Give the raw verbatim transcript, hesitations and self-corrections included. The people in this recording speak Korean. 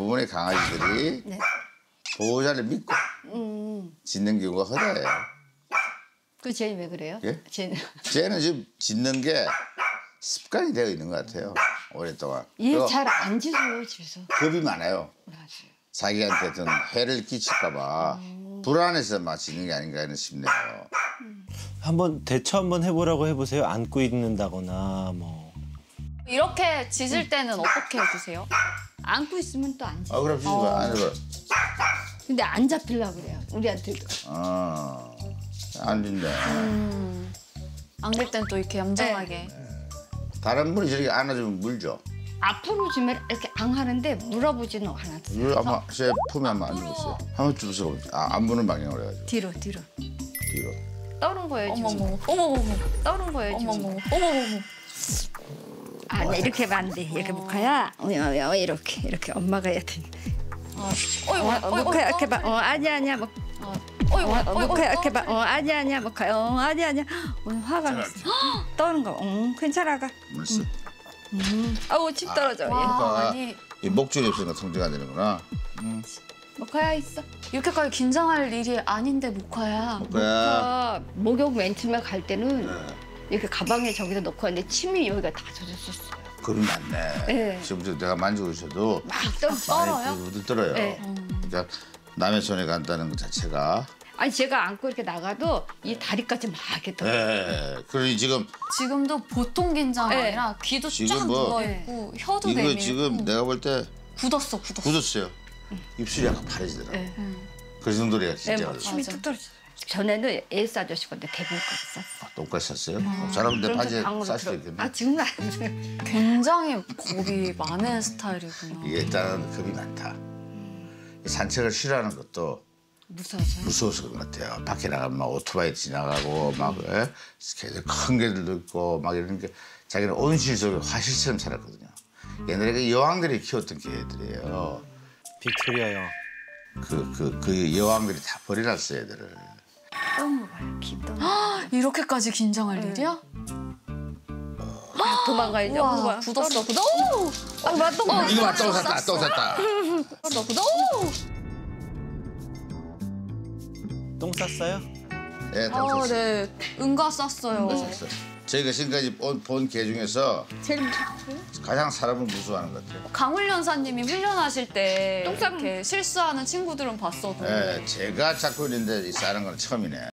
대부분의 강아지들이 네. 보호자를 믿고 음. 짖는 경우가 허다해요. 그 쟤는 왜 그래요? 예? 쟤는 쟤는 지금 짖는 게 습관이 되어 있는 것 같아요. 오랫동안. 얘 그리고 잘 안 짖어요 집에서. 겁이 많아요. 맞아요. 자기한테 어떤 해를 끼칠까 봐 불안해서 막 짖는 게 아닌가 하는 싶네요. 한번 대처 한번 해보라고 해보세요. 안고 있는다거나 뭐. 이렇게 짖을 때는 어떻게 해주세요? 안고 있으면 또 안 짖어. 아 그럼 짖지 마. 안 해봐. 근데 안 잡히려고 그래요. 우리한테도. 아, 안 짖네. 음. 안길 땐 또 이렇게 얌전하게. 다른 분이 저렇게 안아주면 물죠. 앞으로 주면 이렇게 앙 하는데 물어보지는 않았어요. 물 한번 제 품에 한번 안주세요. 한번 주세요. 아, 안 부는 방향으로 해가지고 뒤로 뒤로. 뒤로. 떠는 거예요 지금. 어머머, 어머머머, 떠는 거예요 지금. 어머머, 어머머머. 아, 네, 이렇게 하면 안 돼. 이렇게 목화야. 어, 어, 어, 이렇게 이렇게 엄마가 해야 돼. 어이구, 어, 어이구, 목화야 이렇게 어이구. 봐. 어, 아니야 아니야. 목, 어이구, 어, 어이구, 목화야 이렇게 봐. 어이구. 어, 아니야 아니야. 목화야. 어, 아니야 아니야. 오늘 화가 났어. 떠는 거. 응, 괜찮아 가. 물쓰. 아우 침 떨어져. 와, 그러니까 아니 이 목줄이 없으니까 통제가 안 되는구나. 음. 목화야 있어. 이렇게까지 긴장할 일이 아닌데 목화야. 뭐야? 아, 목욕 멘트만 갈 때는 네. 이렇게 가방에 저기다 놓고 왔는데 침이 여기가 다 젖었었어요. 겁이 많네. 네. 지금 내가 만지고 있어도 막 떨어. 떨어요? 많이 떨어요. 네. 그러니까 남의 손에 간다는 것 자체가. 아니 제가 안고 이렇게 나가도 이 다리까지 막 이렇게 떨어. 네. 그러니 지금 지금도 보통 긴장이 네. 아니라 귀도 지금 쫙 뭐- 누워있고 혀도 이거 내밀고 지금 내가 볼 때 굳었어, 굳었어. 굳었어요. 입술이 약간 파래지더라고. 네. 그 정도로 네, 진짜. 막 침이 맞아. 뚝 떨어져. 전에는 에이스 아저씨 건데 대부분까지 쌌어. 똥까지 쌌어요? 어, 잘하면 내 바지에 방으로 쌀 수도 들어- 있겠네. 아 지금은 안 돼. 굉장히 겁이 많은 스타일이구나. 이게 일단은 겁이 많다. 이 산책을 싫어하는 것도 무서워서. 무서워서 그런 것 같아요. 밖에 나가면 막 오토바이 지나가고 막 예? 개들 큰 개들도 있고 막 이런 게 자기는 온실 속에 화실처럼 살았거든요. 옛날에 그 여왕들이 키웠던 개들이에요. 빅토리아요. 그 그 그 여왕들이 다 버려놨어요, 애들을. 떠는 거 봐요. 기 떠는 거. 이렇게까지 긴장할 일이야? 도망가야지. 우와, 어머, 봐. 굳었어, 굳어. 어, 나 똥. 어, 이거 맞다, 똥 쌌다, 똥 쌌다. 굳었어, 굳어. 똥 쌌어요? 예, 똥 아, 쌌어요. 네. 응가 쌌어요. 쌌어요. 저희가 지금까지 본 개 중에서 제일 가장 사람을 무서워하는 것 같아요. 강훈 연사님이 훈련하실 때 똥 싸면- 이렇게 실수하는 친구들은 봤어도 예, 제가 잡고 있는데 이 싸는 건 처음이네.